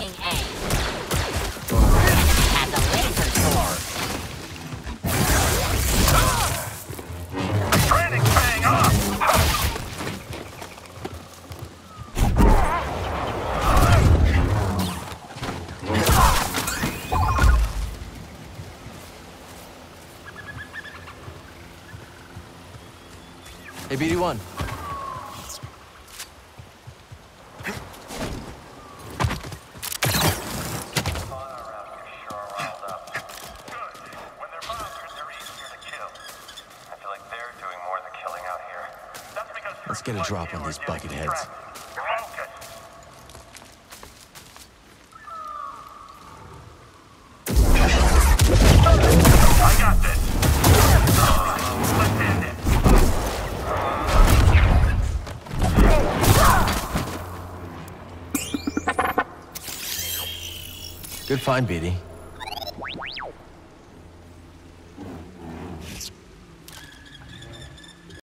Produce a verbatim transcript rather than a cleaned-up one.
taking aim. Enemy has a laser sword. Training's paying off! Hey, B D one. Let's get a drop on these bucket heads. I got this. Let's end it. Good find, B D.